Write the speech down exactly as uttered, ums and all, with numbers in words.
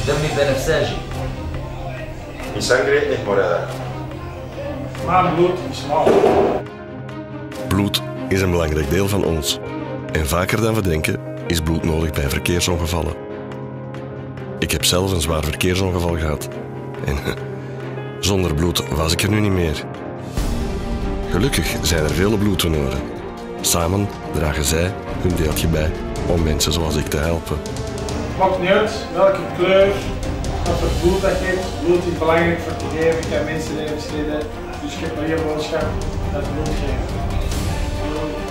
دمي بنفسجي. Mi sangre es morada. Mijn bloed is lauw. Bloed is een belangrijk deel van ons. En vaker dan we denken is bloed nodig bij verkeersongevallen. Ik heb zelf een zwaar verkeersongeval gehad. En zonder bloed was ik er nu niet meer. Gelukkig zijn er vele bloeddonoren. Samen dragen zij hun deeltje bij om mensen zoals ik te helpen. Het maakt niet uit welke kleur, wat voor bloed dat je hebt. Bloed is belangrijk voor te geven, je kan mensenlevens redden. Dus ik heb maar één boodschap, dat is bloed geven.